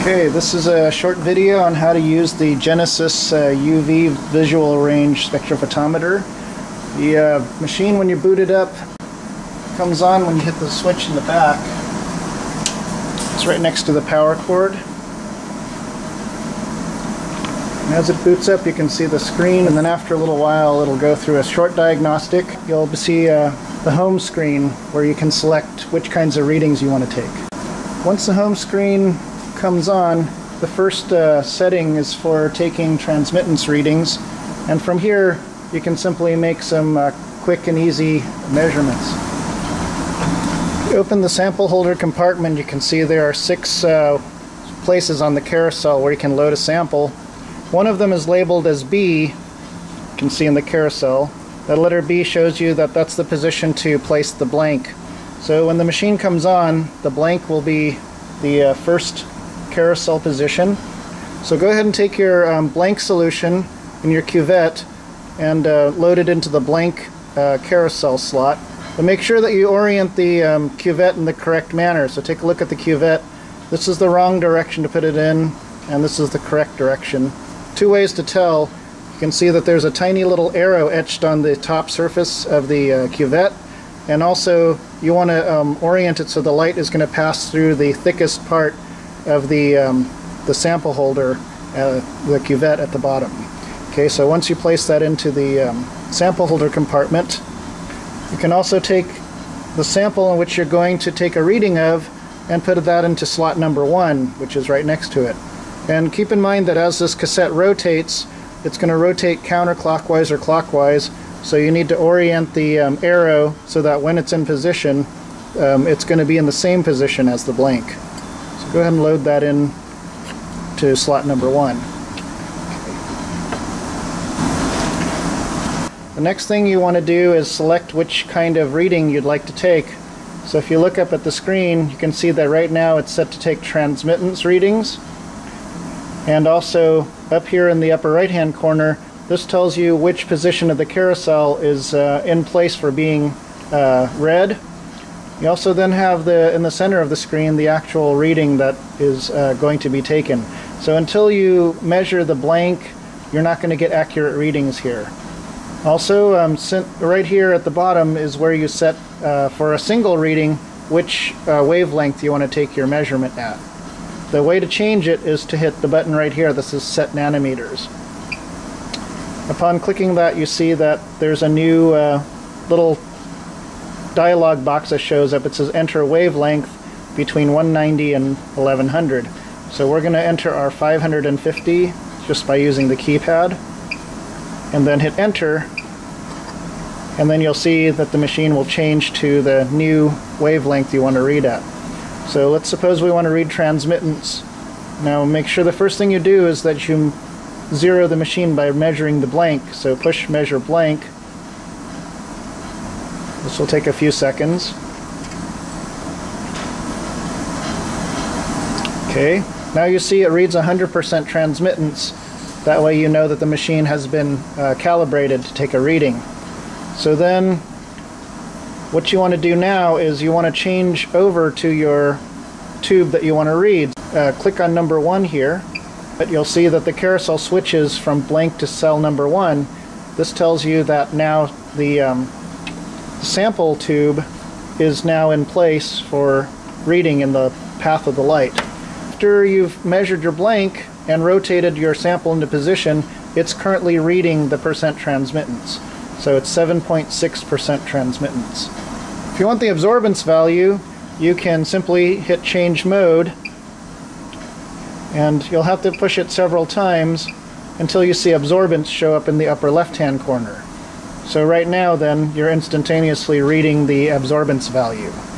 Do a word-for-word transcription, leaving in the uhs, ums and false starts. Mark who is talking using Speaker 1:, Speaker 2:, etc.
Speaker 1: Okay, this is a short video on how to use the Genesys uh, U V visual range spectrophotometer. The uh, machine, when you boot it up, comes on when you hit the switch in the back. It's right next to the power cord. And as it boots up, you can see the screen, and then after a little while it'll go through a short diagnostic. You'll see uh, the home screen where you can select which kinds of readings you want to take. Once the home screen comes on, the first uh, setting is for taking transmittance readings, and from here you can simply make some uh, quick and easy measurements. You open the sample holder compartment, you can see there are six uh, places on the carousel where you can load a sample. One of them is labeled as B, you can see in the carousel. That letter B shows you that that's the position to place the blank. So when the machine comes on, the blank will be the uh, first carousel position. So go ahead and take your um, blank solution in your cuvette and uh, load it into the blank uh, carousel slot. But make sure that you orient the um, cuvette in the correct manner. So take a look at the cuvette. This is the wrong direction to put it in, and this is the correct direction. Two ways to tell. You can see that there's a tiny little arrow etched on the top surface of the uh, cuvette, and also you want to um, orient it so the light is going to pass through the thickest part of the, um, the sample holder, uh, the cuvette at the bottom. Okay, so once you place that into the um, sample holder compartment, you can also take the sample in which you're going to take a reading of and put that into slot number one, which is right next to it. And keep in mind that as this cassette rotates, it's going to rotate counterclockwise or clockwise, so you need to orient the um, arrow so that when it's in position, um, it's going to be in the same position as the blank. So go ahead and load that in to slot number one. The next thing you want to do is select which kind of reading you'd like to take. So if you look up at the screen, you can see that right now it's set to take transmittance readings. And also up here in the upper right hand corner, this tells you which position of the carousel is uh, in place for being uh, read. You also then have the in the center of the screen the actual reading that is uh, going to be taken. So until you measure the blank, you're not going to get accurate readings here. Also, um, right here at the bottom is where you set uh, for a single reading which uh, wavelength you want to take your measurement at. The way to change it is to hit the button right here. This is set nanometers. Upon clicking that, you see that there's a new uh, little dialog box that shows up. It says enter wavelength between one ninety and eleven hundred. So we're going to enter our five hundred fifty just by using the keypad, and then hit enter, and then you'll see that the machine will change to the new wavelength you want to read at. So let's suppose we want to read transmittance. Now make sure the first thing you do is that you zero the machine by measuring the blank. So push measure blank. This will take a few seconds. Okay, now you see it reads one hundred percent transmittance. That way you know that the machine has been uh, calibrated to take a reading. So then what you want to do now is you want to change over to your tube that you want to read. Uh, click on number one here, but you'll see that the carousel switches from blank to cell number one. This tells you that now the um, sample tube is now in place for reading in the path of the light. After you've measured your blank and rotated your sample into position, it's currently reading the percent transmittance. So it's seven point six percent transmittance. If you want the absorbance value, you can simply hit change mode, and you'll have to push it several times until you see absorbance show up in the upper left hand corner. So right now then, you're instantaneously reading the absorbance value.